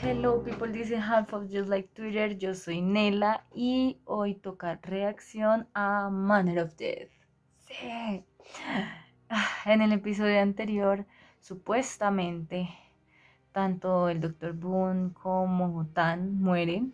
Hello people, this is half of Just Like Twitter. Yo soy Nela y hoy toca reacción a Manner of Death. Sí. En el episodio anterior, supuestamente, tanto el Dr. Boone como Tan mueren,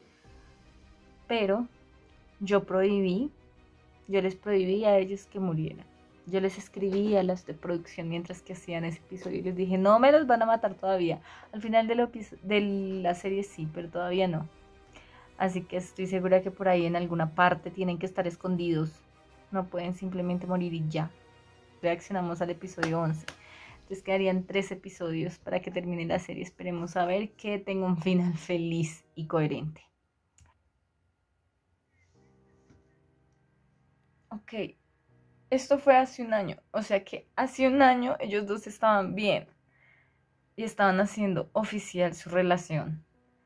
pero yo les prohibí a ellos que murieran. Yo les escribí a las de producción mientras que hacían ese episodio y les dije, no me los van a matar todavía. Al final de la serie sí, pero todavía no. Así que estoy segura que por ahí en alguna parte tienen que estar escondidos. No pueden simplemente morir y ya. Reaccionamos al episodio 11. Entonces quedarían 3 episodios para que termine la serie. Esperemos a ver que tenga un final feliz y coherente. Ok, esto fue hace un año. O sea que hace un año ellos dos estaban bien y estaban haciendo oficial su relación.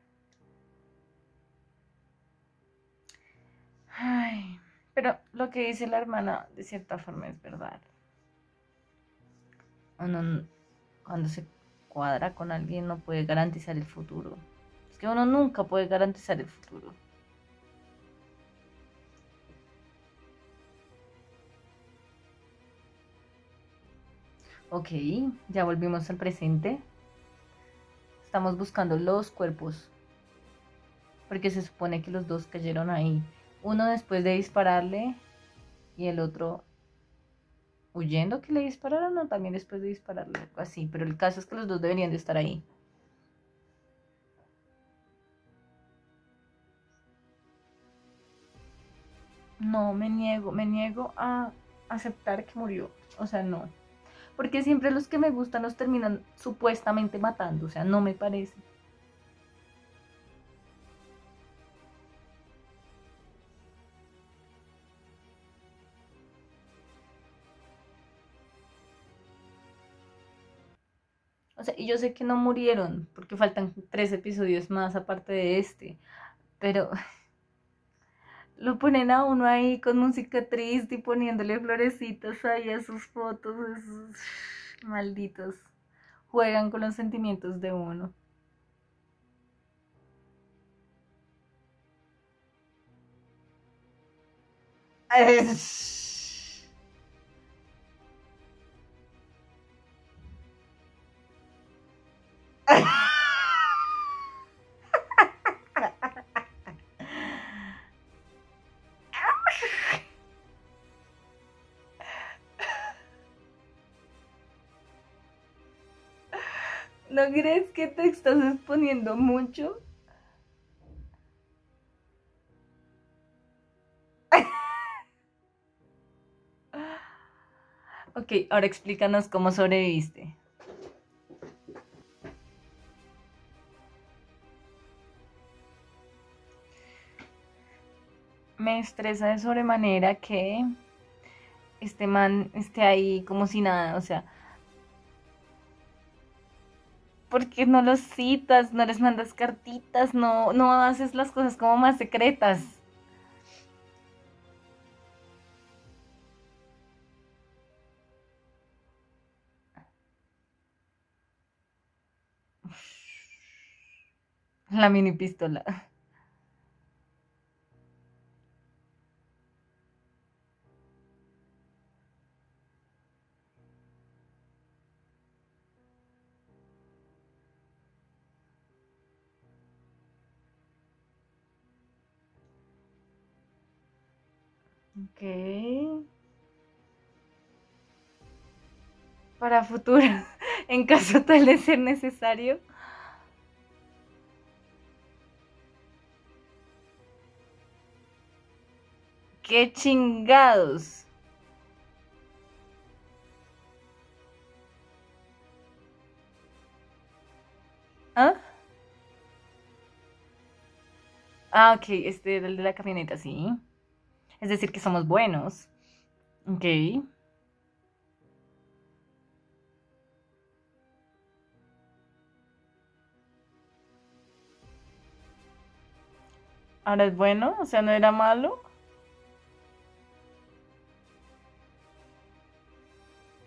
Ay, pero lo que dice la hermana de cierta forma es verdad. Uno cuando se cuadra con alguien no puede garantizar el futuro. Es que uno nunca puede garantizar el futuro. Ok, ya volvimos al presente. Estamos buscando los cuerpos. Porque se supone que los dos cayeron ahí. Uno después de dispararle y el otro huyendo que le dispararon o también después de dispararle, algo así. Pero el caso es que los dos deberían de estar ahí. No, me niego a aceptar que murió. O sea, no. Porque siempre los que me gustan los terminan supuestamente matando. O sea, no me parece. O sea, y yo sé que no murieron, porque faltan 3 episodios más aparte de este. Pero lo ponen a uno ahí con música triste y poniéndole florecitas ahí a sus fotos. Esos malditos. Juegan con los sentimientos de uno. ¿No crees que te estás exponiendo mucho? Ok, ahora explícanos cómo sobreviviste. Me estresa de sobremanera que este man esté ahí como si nada, o sea, ¿por qué no los citas, no les mandas cartitas, no haces las cosas como más secretas? La mini pistola. Ok. Para futuro, en caso tal de ser necesario. ¡Qué chingados! ¿Ah? Ah, ok, este era el de la camioneta, sí. Es decir, que somos buenos. Ok. Ahora es bueno, o sea, no era malo.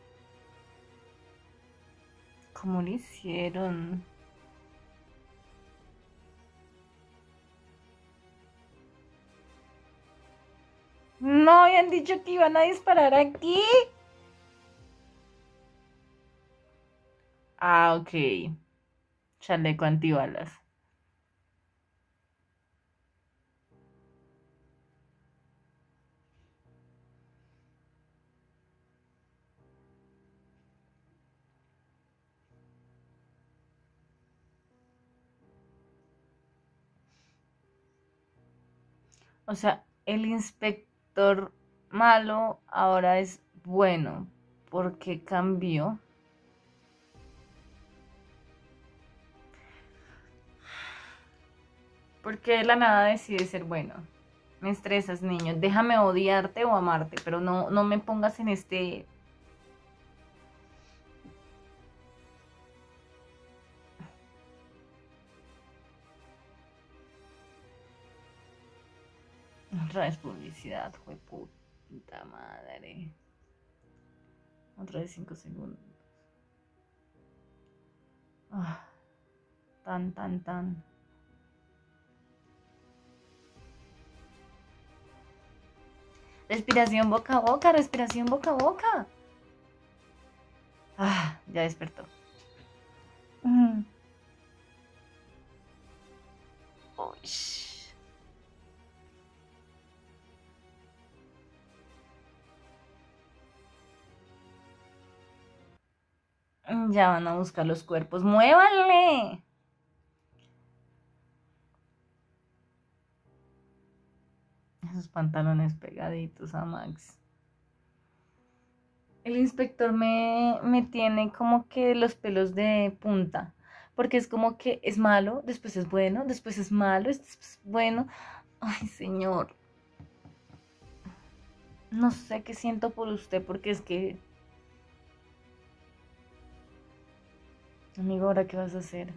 ¿Cómo lo hicieron? habían dicho que iban a disparar aquí. Ah, ok. Chaleco antibalas. O sea, el inspector malo ahora es bueno. ¿Por qué cambió? Porque de la nada decide ser bueno. Me estresas, niño. Déjame odiarte o amarte, pero no me pongas en este... Otra vez publicidad, fue puta madre. Otra vez 5 segundos. Ah, tan. Respiración boca a boca, respiración boca a boca. Ah, ya despertó. Mm. Uy. Ya van a buscar los cuerpos. ¡Muévanle! Esos pantalones pegaditos a Max. El inspector me tiene como que los pelos de punta. Porque es como que es malo, después es bueno, después es malo, después es bueno. Ay, señor. No sé qué siento por usted, porque es que... Amigo, ¿ahora qué vas a hacer?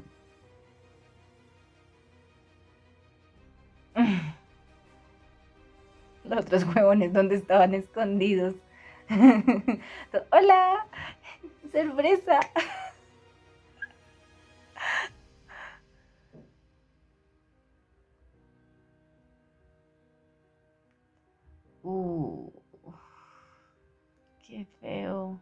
Los otros huevones, ¿dónde estaban escondidos? ¡Hola! ¡Sorpresa! Uh, qué feo.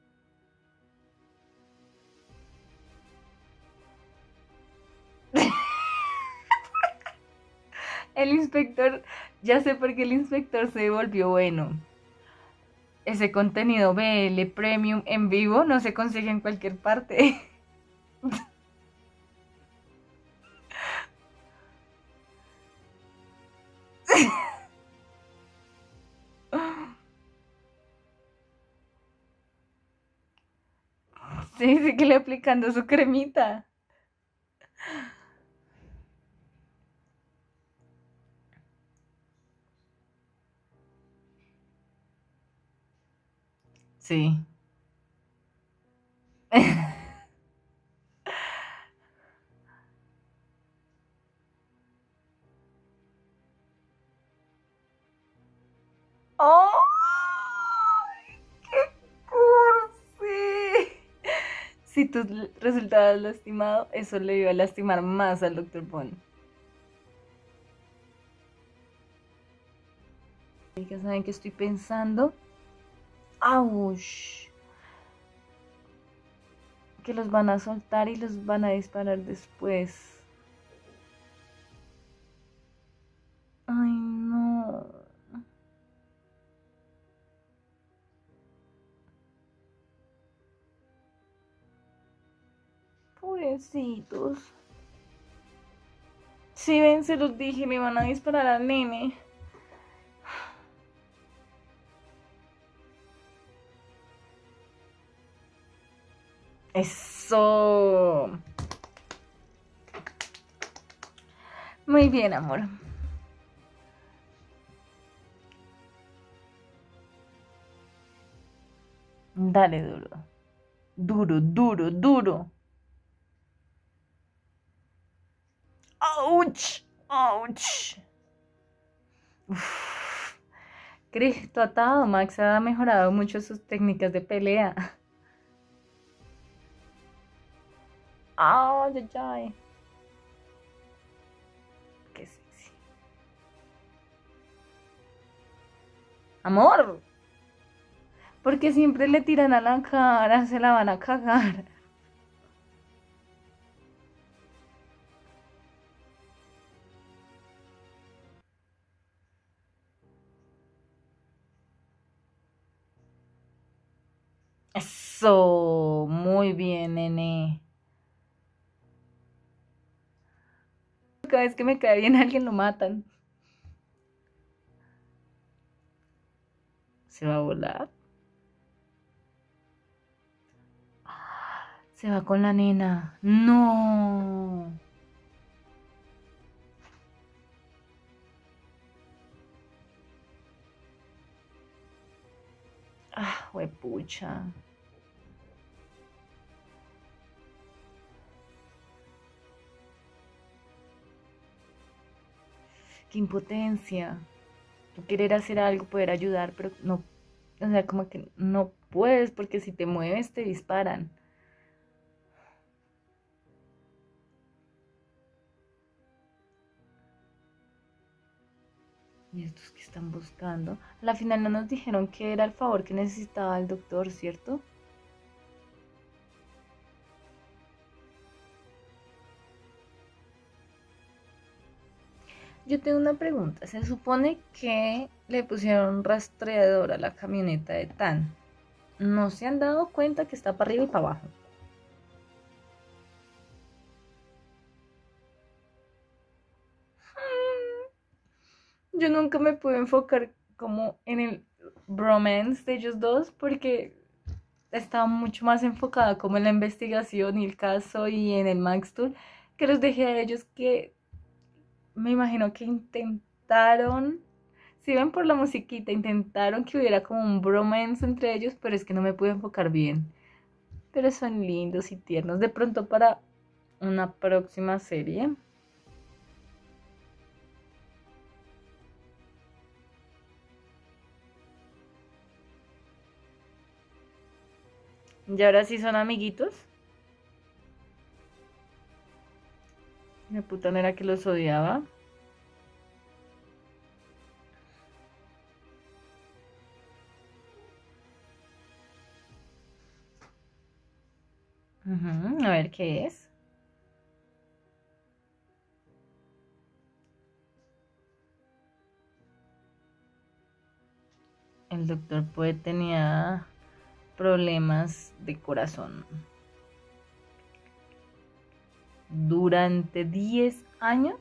El inspector, ya sé por qué el inspector se volvió bueno. Ese contenido BL Premium en vivo no se consigue en cualquier parte. Sí, sí que le aplicando su cremita. Sí. ¡Oh! ¡Qué cursi! Si tú resultabas lastimado, eso le iba a lastimar más al Dr. Bond. ¿Ya saben qué estoy pensando? ¡Auch! Que los van a soltar y los van a disparar después. Ay, no. Pobrecitos. Sí, ven, se los dije, le van a disparar al nene. Eso. Muy bien, amor. Dale duro. Duro. ¡Auch! ¡Auch! Uf. Cristo atado, Max ha mejorado mucho sus técnicas de pelea. ¡Ay, ay, ay! ¡Qué sexy! Amor, porque siempre le tiran a la cara, se la van a cagar. Eso, muy bien, nene. Cada vez que me cae bien alguien lo matan. ¿Se va a volar? Se va con la nena. No. Ah, huepucha. Qué impotencia. Tú querer hacer algo, poder ayudar, pero no. O sea, como que no puedes porque si te mueves te disparan. ¿Y estos que están buscando? A la final no nos dijeron que era el favor que necesitaba el doctor, ¿cierto? Yo tengo una pregunta. Se supone que le pusieron rastreador a la camioneta de Tan. ¿No se han dado cuenta que está para arriba y para abajo? Yo nunca me pude enfocar como en el bromance de ellos dos porque estaba mucho más enfocada como en la investigación y el caso y en el Max Tool que los dejé a ellos que me imagino que intentaron, si ven por la musiquita, intentaron que hubiera como un bromance entre ellos, pero es que no me pude enfocar bien. Pero son lindos y tiernos. De pronto para una próxima serie. Y ahora sí son amiguitos. Mi puta no era que los odiaba. A ver qué es. El doctor Poe tenía problemas de corazón. Durante 10 años.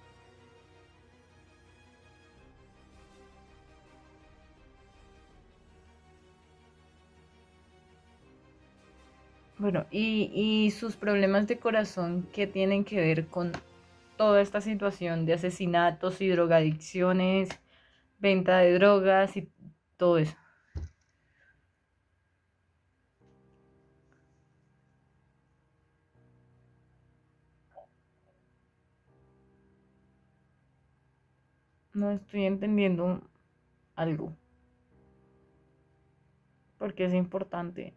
Bueno, y sus problemas de corazón, ¿qué tienen que ver con toda esta situación de asesinatos y drogadicciones, venta de drogas y todo eso? No estoy entendiendo algo, porque es importante.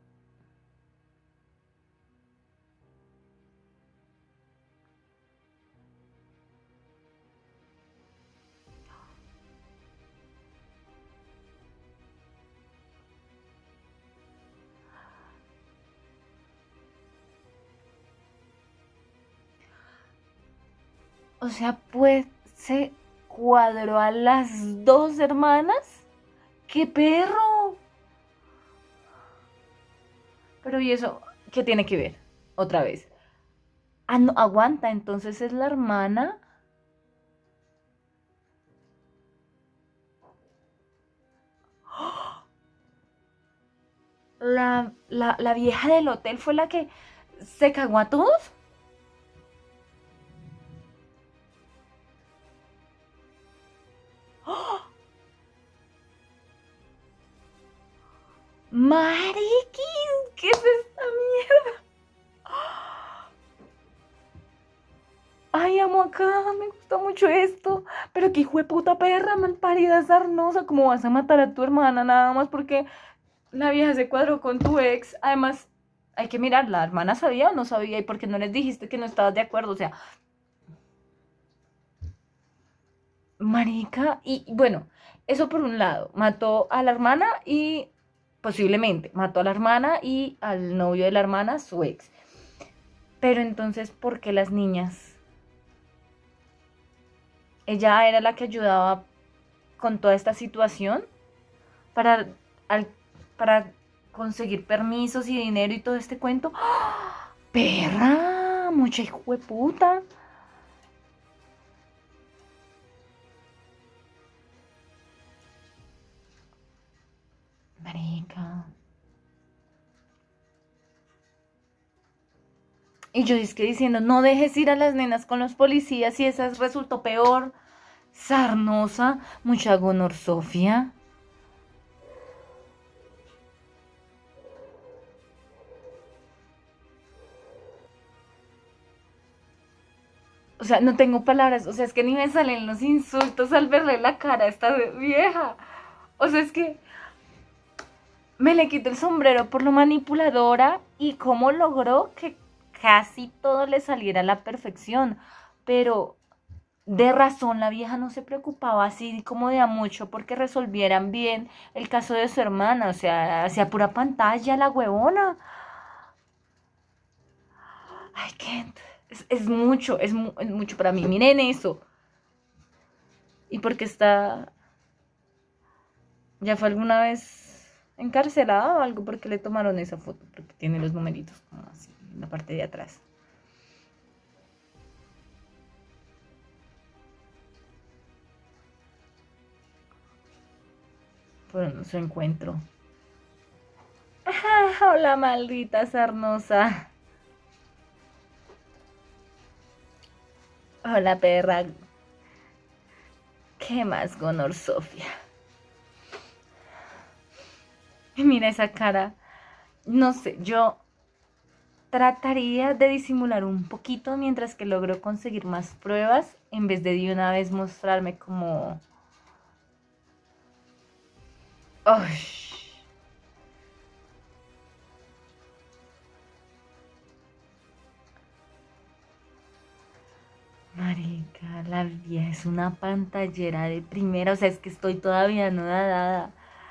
O sea, pues se cuadró a las dos hermanas. ¡Qué perro! Pero ¿y eso qué tiene que ver? Otra vez. Ah, no, aguanta, entonces es la hermana. La vieja del hotel fue la que se cagó a todos. Mariquis, ¿qué es esta mierda? Ay, amo acá, me gusta mucho esto. Pero qué hijo de puta perra, malparida sarnosa. ¿Cómo vas a matar a tu hermana nada más porque la vieja se cuadró con tu ex? Además, hay que mirar, ¿la hermana sabía o no sabía? ¿Y por qué no les dijiste que no estabas de acuerdo? O sea, marica, y bueno, Eso por un lado, mató a la hermana y posiblemente mató a la hermana y al novio de la hermana, su ex. Pero entonces, ¿por qué las niñas? Ella era la que ayudaba con toda esta situación para, al- para conseguir permisos y dinero y todo este cuento. ¡Ah! ¡Perra! Mucha hijo de puta. Marica. Y yo es que diciendo, no dejes ir a las nenas con los policías y esa resultó peor. Sarnosa, mucha gonorsofia. O sea, no tengo palabras. O sea, es que ni me salen los insultos al verle la cara a esta vieja. O sea, es que me le quito el sombrero por lo manipuladora y cómo logró que casi todo le saliera a la perfección. Pero de razón la vieja no se preocupaba así como de a mucho porque resolvieran bien el caso de su hermana. O sea, hacía pura pantalla la huevona. I can't. Es mucho, es mucho para mí. Miren eso. ¿Y porque está... ¿Ya fue alguna vez encarcelada o algo? Porque le tomaron esa foto, porque tiene los numeritos como así en la parte de atrás. Fueron su encuentro. ¡Ah, hola, maldita sarnosa! Hola, perra. ¿Qué más, Gonor Sofía? Mira esa cara. No sé, yo trataría de disimular un poquito mientras que logro conseguir más pruebas en vez de una vez mostrarme como... ¡Ay! Marica, la vieja es una pantallera de primera, o sea, es que estoy todavía no dada.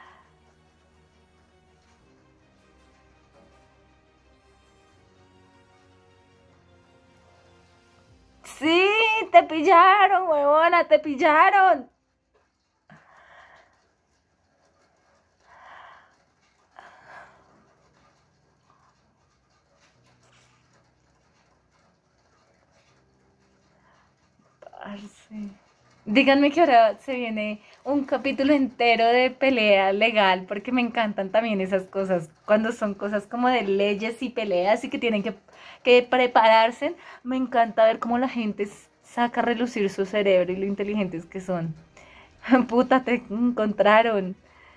Sí, te pillaron, huevona, te pillaron. Parce. Díganme que ahora se viene un capítulo entero de pelea legal, porque me encantan también esas cosas, cuando son cosas como de leyes y peleas y que tienen que prepararse. Me encanta ver cómo la gente saca a relucir su cerebro y lo inteligentes que son. Puta, te encontraron.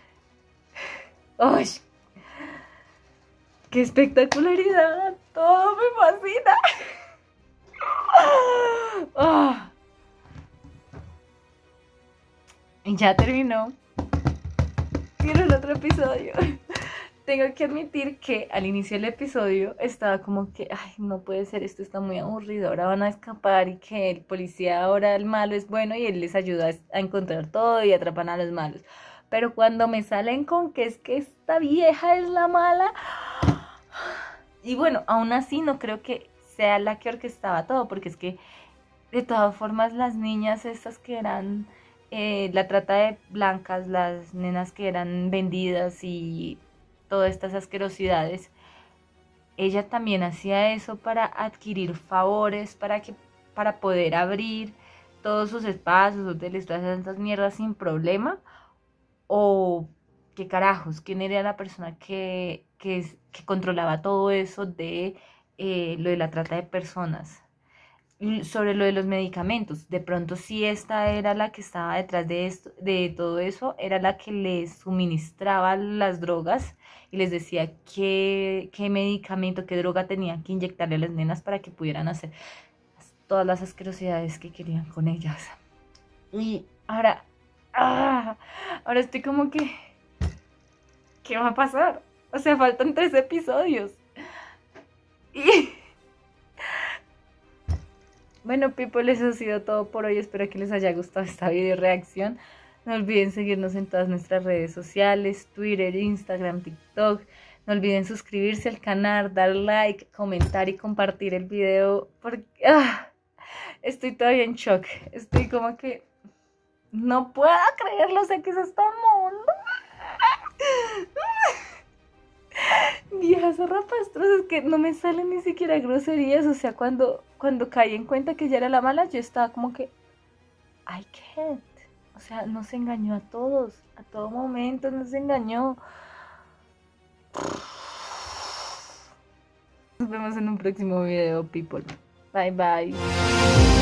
¡Ay! ¡Qué espectacularidad! Todo me fascina. Ah, y ya terminó. Quiero el otro episodio. Tengo que admitir que al inicio del episodio estaba como que, ay, no puede ser, esto está muy aburrido, ahora van a escapar y que el policía ahora el malo es bueno y él les ayuda a encontrar todo y atrapan a los malos. Pero cuando me salen con que es que esta vieja es la mala, y bueno, aún así no creo que sea la que orquestaba todo, porque es que de todas formas las niñas estas que eran la trata de blancas, las nenas que eran vendidas y todas estas asquerosidades, ella también hacía eso para adquirir favores, para poder abrir todos sus espacios, hoteles, todas esas mierdas sin problema. O qué carajos, quién era la persona que controlaba todo eso de lo de la trata de personas. Y sobre lo de los medicamentos, de pronto si esta era la que estaba detrás de esto, de todo eso, era la que les suministraba las drogas y les decía qué medicamento, qué droga tenían que inyectarle a las nenas para que pudieran hacer todas las asquerosidades que querían con ellas. Y ahora, ahora estoy como que, ¿qué va a pasar? O sea, faltan 3 episodios. Y bueno, people, eso ha sido todo por hoy. Espero que les haya gustado esta video reacción. No olviden seguirnos en todas nuestras redes sociales, Twitter, Instagram, TikTok. No olviden suscribirse al canal, dar like, comentar y compartir el video porque estoy todavía en shock. Estoy como que no puedo creerlo, sé que es este mundo. Viejas zarrapastros, es que no me salen ni siquiera groserías. O sea, cuando caí en cuenta que ella era la mala, yo estaba como que I can't. O sea, nos engañó a todos, a todo momento nos engañó. Nos vemos en un próximo video, people. Bye bye.